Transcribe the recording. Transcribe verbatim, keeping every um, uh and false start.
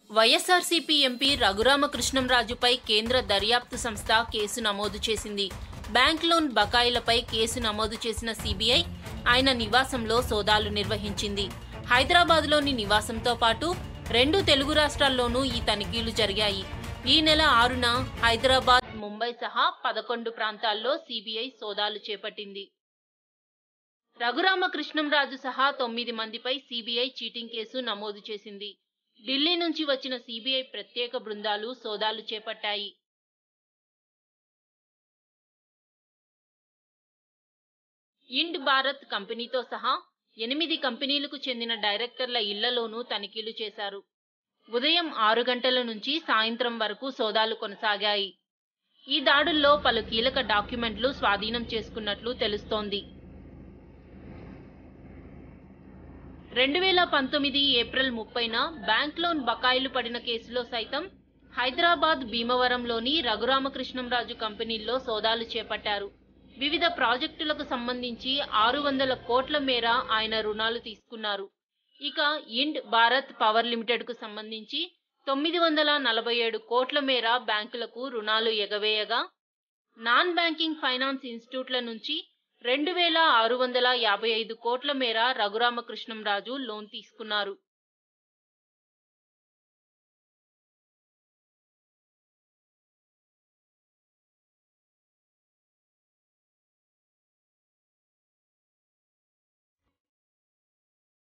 YSRCP MP రఘురామకృష్ణంరాజుపై కేంద్ర దర్యాప్తు సంస్థ కేసు నమోదు చేసింది. బ్యాంక్ లోన్ బకాయిలపై కేసు నమోదు చేసిన సీబీఐ ఆయన నివాసంలో సోదాలు నిర్వహించింది. హైదరాబాద్లోని నివాసంతో పాటు రెండు తెలుగు రాష్ట్రాల్లోనూ ఈ తనిఖీలు జరిగాయి. ఈ నెల ఆరున హైదరాబాద్, ముంబై సహా పదకొండు ప్రాంతాల్లో సీబీఐ సోదాలు చేపట్టింది. రఘురామకృష్ణంరాజు సహా తొమ్మిది మందిపై సీబీఐ చీటింగ్ కేసు నమోదు చేసింది. ఢిల్లీ నుంచి వచ్చిన సీబీఐ ప్రత్యేక బృందాలు సోదాలు చేపట్టాయి. ఇండ్ భారత్ కంపెనీతో సహా ఎనిమిది కంపెనీలకు చెందిన డైరెక్టర్ల ఇళ్లలోనూ తనిఖీలు చేశారు. ఉదయం ఆరు గంటల నుంచి సాయంత్రం వరకు సోదాలు కొనసాగాయి. ఈ దాడుల్లో పలు కీలక డాక్యుమెంట్లు స్వాధీనం చేసుకున్నట్లు తెలుస్తోంది. రెండు వేల పంతొమ్మిది ఏప్రిల్ ముప్పైన బ్యాంక్ లోన్ బకాయిలు పడిన కేసులో సైతం హైదరాబాద్, భీమవరంలోని రఘురామకృష్ణంరాజు కంపెనీల్లో సోదాలు చేపట్టారు. వివిధ ప్రాజెక్టులకు సంబంధించి ఆరు వందల కోట్ల మేర ఆయన రుణాలు తీసుకున్నారు. ఇక ఇండ్ భారత్ పవర్ లిమిటెడ్కు సంబంధించి తొమ్మిది వందల నలభై ఏడు కోట్ల మేర బ్యాంకులకు రుణాలు ఎగవేయగా, నాన్ బ్యాంకింగ్ ఫైనాన్స్ ఇన్స్టిట్యూట్ల నుంచి రెండు వేల ఆరు వందల యాభై ఐదు కోట్ల మేర రఘురామకృష్ణంరాజు లోన్ తీసుకున్నారు.